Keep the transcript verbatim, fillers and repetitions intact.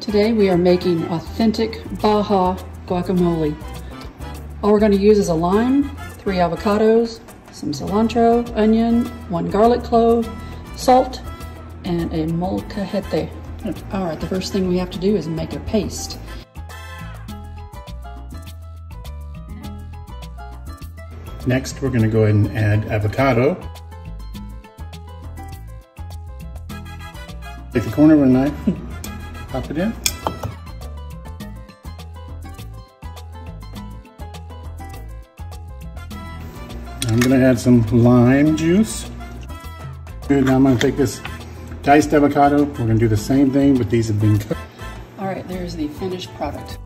Today we are making authentic Baja guacamole. All we're going to use is a lime, three avocados, some cilantro, onion, one garlic clove, salt, and a molcajete. All right, the first thing we have to do is make a paste. Next, we're going to go ahead and add avocado. Take the corner of a knife, pop it in. I'm going to add some lime juice. Good, now I'm going to take this diced avocado. We're going to do the same thing, but these have been cooked. All right, there's the finished product.